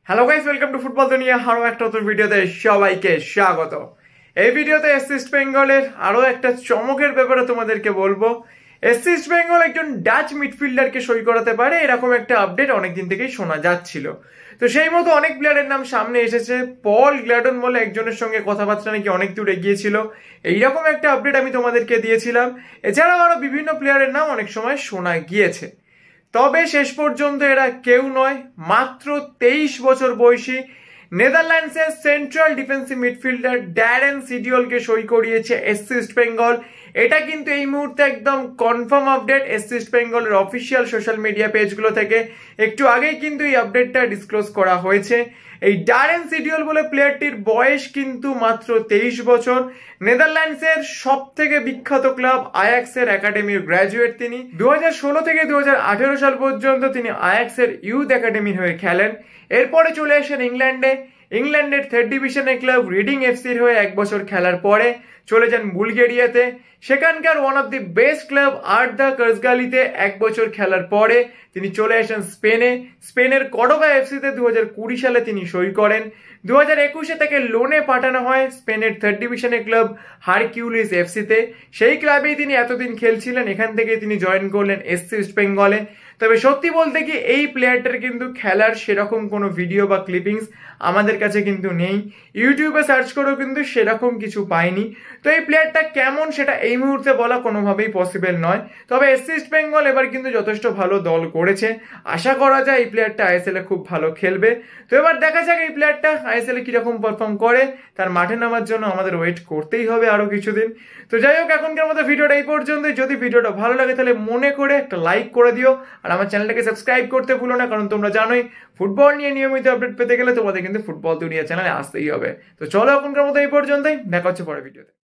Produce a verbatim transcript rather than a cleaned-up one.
Hello guys, welcome to football দুনিয়া। আরো একটা নতুন ভিডিওতে সবাইকে স্বাগত। এই ভিডিওতে এসসি ইস্ট বেঙ্গলের আরো একটা চমকের ব্যাপারে তোমাদেরকে বলবো। এসসি ইস্ট বেঙ্গল একজন ডাচ মিডফিল্ডারকে সই করাতে পারে, এরকম একটা আপডেট অনেকদিন থেকেই শোনা যাচ্ছিল। তো সেই মতো অনেক প্লেয়ারের নাম সামনে এসেছে। পল গ্ল্যাডন বলে একজনের সঙ্গে কথাবার্তা নাকি অনেক দূর এগিয়ে ছিল, এইরকম একটা আপডেট আমি তোমাদেরকে দিয়েছিলাম। এছাড়াও আরো বিভিন্ন প্লেয়ারের নাম অনেক সময় শোনা গিয়েছে। তবে শেষ পর্যন্ত এরা কেউ নয়, মাত্র তেইশ বছর বয়সী নেদারল্যান্ডসের সেন্ট্রাল ডিফেন্সিভ মিডফিল্ডার ড্যারেন সিডিওলকে সই করিয়েছে এসসি ইস্ট বেঙ্গল। এটা কিন্তু এই মুহূর্তে একদম কনফার্ম আপডেট এসসি ইস্ট বেঙ্গলের অফিসিয়াল সোশ্যাল মিডিয়া পেজগুলো থেকে। একটু আগেই কিন্তু এই আপডেটটা ডিসক্লোজ করা হয়েছে। এই ড্যারেন সিডিওল বলে প্লেয়ারটির বয়স কিন্তু মাত্র তেইশ বছর। নেদারল্যান্ডসের সব থেকে বিখ্যাত ক্লাব আয়াক্সের একাডেমির গ্র্যাজুয়েট তিনি। দু হাজার ষোলো থেকে দু হাজার আঠেরো সাল পর্যন্ত তিনি আয়াক্সের ইউথ একাডেমির হয়ে খেলেন। এরপরে চলে আসেন ইংল্যান্ডে। ইংল্যান্ডের থার্ড ডিভিশনের ক্লাব রিডিং এফসির হয়ে এক বছর খেলার পরে চলে যান বুলগেরিয়াতে। সেখানকার one of the best club Arda কার্জগালিতে এক বছর খেলার পরে তিনি চলে আসেন স্পেনে। স্পেনের কর্ডোবা এফসিতে দু হাজার কুড়ি সালে তিনি সই করেন। দু হাজার একুশে তাকে লোনে পাঠানো হয় স্পেনের থার্ড ডিভিশনের ক্লাব হারকিউলিস এফসিতে। সেই ক্লাবেই তিনি এতদিন খেলছিলেন, এখান থেকে তিনি জয়েন করলেন এসসি ইস্ট বেঙ্গলে। তবে সত্যি বলতে কি, এই প্লেয়ারটার কিন্তু খেলার সেরকম কোনো ভিডিও বা ক্লিপিংস আমাদের কাছে কিন্তু নেই। ইউটিউবে সার্চ করেও কিন্তু সেরকম কিছু পাইনি। তো এই প্লেয়ারটা কেমন সেটা এই মুহূর্তে বলা কোনোভাবেই পসিবল নয়। তবে এসসি ইস্ট বেঙ্গল এবার কিন্তু যথেষ্ট ভালো দল করেছে। আশা করা যায় এই প্লেয়ারটা আইএসএল এ খুব ভালো খেলবে। তো এবার দেখা যাক এই প্লেয়ারটা আইএসএল এ কিরকম পারফর্ম করে। তার মাঠে নামার জন্য আমাদের ওয়েট করতেই হবে আরো কিছুদিন। তো যাই হোক, এখনকার মতো ভিডিওটা এই পর্যন্তই। যদি ভিডিওটা ভালো লাগে তাহলে মনে করে একটা লাইক করে দিও, আর আমার চ্যানেলটাকে সাবস্ক্রাইব করতে ভুলো না, কারণ তোমরা জানোই ফুটবল নিয়ে নিয়মিত আপডেট পেতে গেলে তোমাদের কিন্তু ফুটবল দুনিয়া চ্যানেলে আসতেই হবে। তো চলো, এখনকার মতো এই পর্যন্তই, দেখা হচ্ছে পরে ভিডিওতে।